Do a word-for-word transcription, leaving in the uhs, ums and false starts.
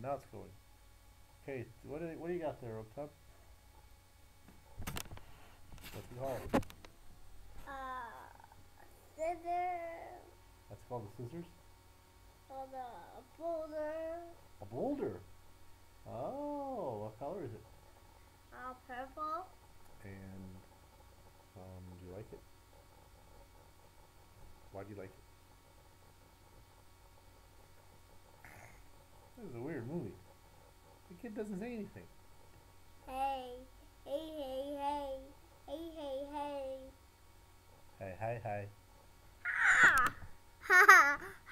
now it's going. Okay, what do, what do you got there, Octub? What's it called? Uh, scissors. That's called the scissors? On the boulder. A boulder? Oh, what color is it? Uh, purple. And, um, do you like it? Why do you like it? This is a weird movie. The kid doesn't say anything. Hey, hey, hey, hey, hey, hey, hey. Hey, hi, hi. Ah! Ha ha!